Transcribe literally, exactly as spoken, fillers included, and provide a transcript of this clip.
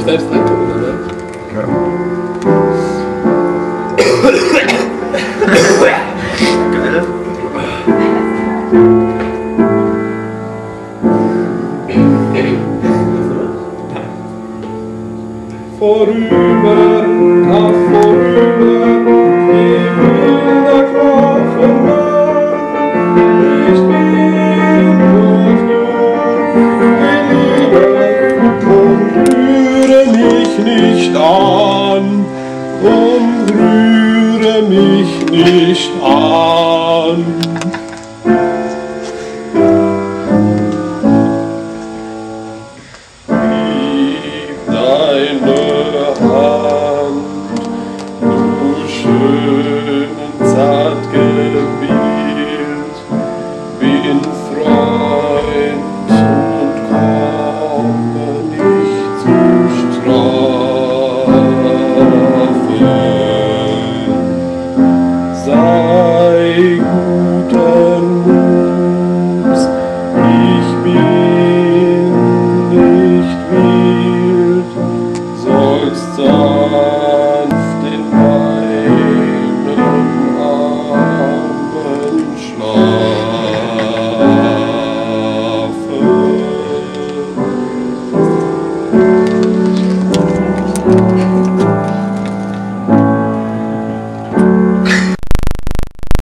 selbst eintonen, ne? Ja. Geil. Vorüber, ach vorüber, die wilde Knochenmann. Ich bin noch jung, geliebet, und rühre mich nicht an, und rühre mich nicht an.